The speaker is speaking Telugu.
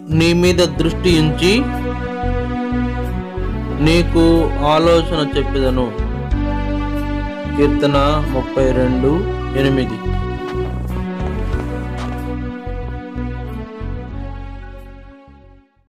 నీ మీద దృష్టి ఉంచి నీకు ఆలోచన చెప్పెదను. కీర్తన 32:8.